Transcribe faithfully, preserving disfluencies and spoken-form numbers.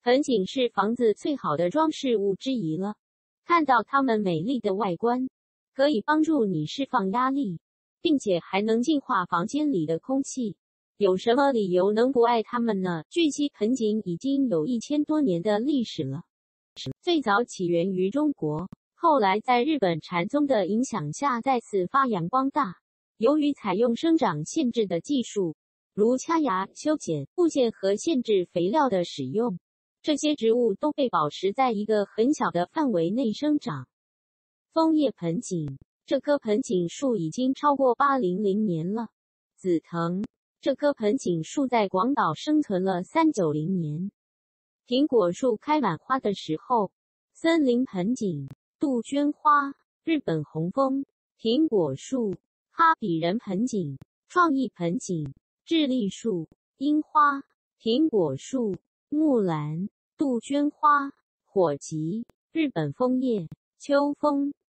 盆景是房子最好的装饰物之一了。看到它们美丽的外观，可以帮助你释放压力，并且还能净化房间里的空气。有什么理由能不爱它们呢？据悉，盆景已经有一千多年的历史了，最早起源于中国，后来在日本禅宗的影响下再次发扬光大。由于采用生长限制的技术，如掐芽、修剪部件和限制肥料的使用，这些植物都被保持在一个很小的范围内生长。枫叶盆景，这棵盆景树已经超过八百年了。紫藤，这棵盆景树在广岛生存了三百九十年。苹果树开满花的时候，森林盆景，杜鹃花，日本红枫，苹果树，哈比人盆景，创意盆景，智利树，樱花，苹果树，木兰，杜鹃花，火棘，日本枫叶，秋枫。